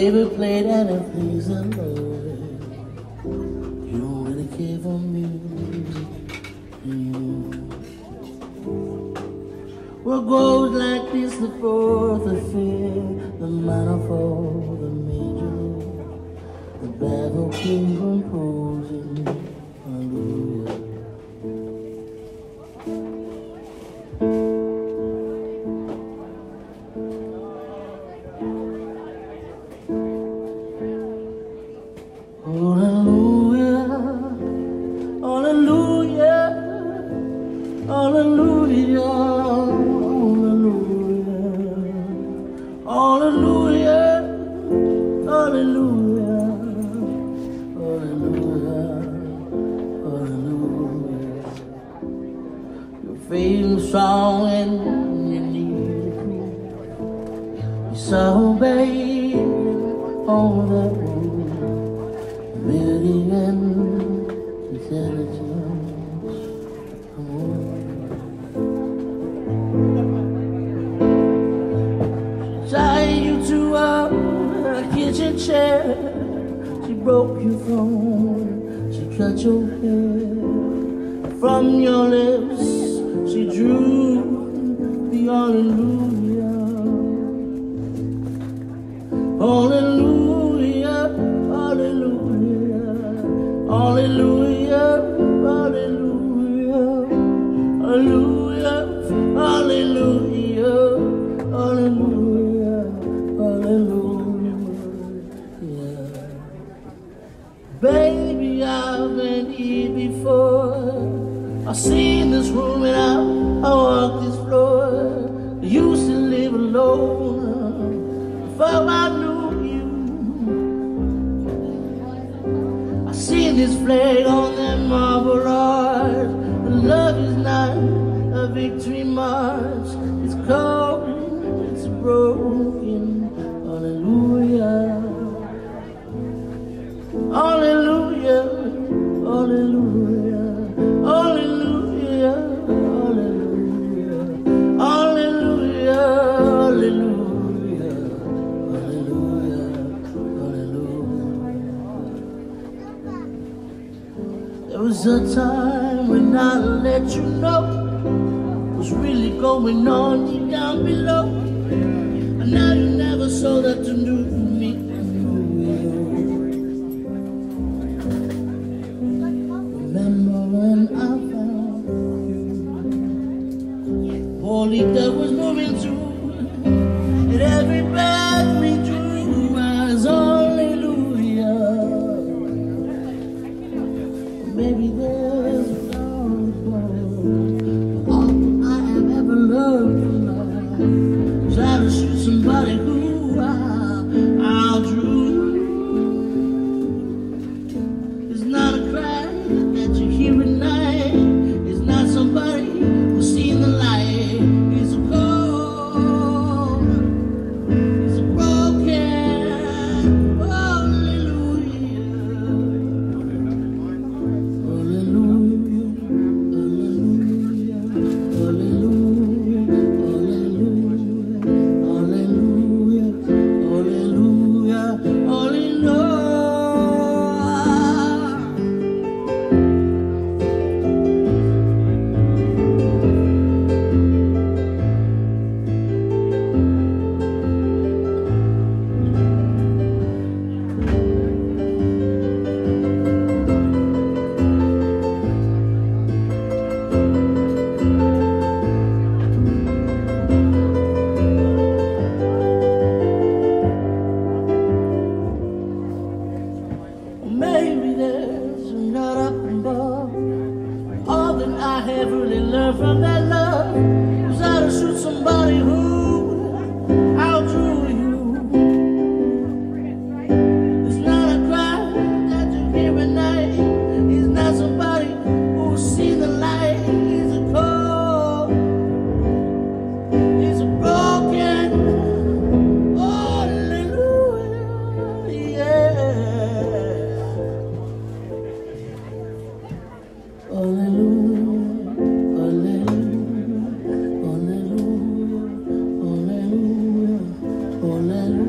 favorite play that I please the Lord. You don't really care for me. What goes like this, the fourth, the fifth, the minor fall, the major, the baffled king composing. Hallelujah. Hallelujah, hallelujah, hallelujah, hallelujah, hallelujah, hallelujah, hallelujah. You're feeling strong and you need it. You saw, baby, all that beauty and intelligence. She tied you to a kitchen chair. She broke your phone. She cut your hair. From your lips she drew the hallelujah. Hallelujah, hallelujah, hallelujah, hallelujah, hallelujah, hallelujah, hallelujah, hallelujah. Baby, I've been here before. I've seen this room and I walked this floor. I used to live alone before I knew you. I see this flag on that marble arch. Love is not a victory march. It's cold, it's broken. Hallelujah, hallelujah, hallelujah, hallelujah, hallelujah, hallelujah, hallelujah, hallelujah, hallelujah. There was a time when I let you know what's really going on deep down below. And now you never saw that you knew me. Remember when I found you? Holy, that was moving too. And every breath we drew was hallelujah. Maybe there's all I have ever loved in life. Try to shoot somebody who outdrew. It's not a cry that you hear at night. It's not somebody who's seen the light. It's a cold, it's a broken. Hallelujah, hallelujah, hallelujah, hallelujah, hallelujah, hallelujah, hallelujah. Maybe there's a God up above. All that I have really learned from that love was how to shoot somebody who outdrew you. It's not a cry that you hear at night. It's not somebody who's seen the light. It's a cold, it's a broken. Hallelujah, yeah. Hallelujah, hallelujah, hallelujah, hallelujah, hallelujah.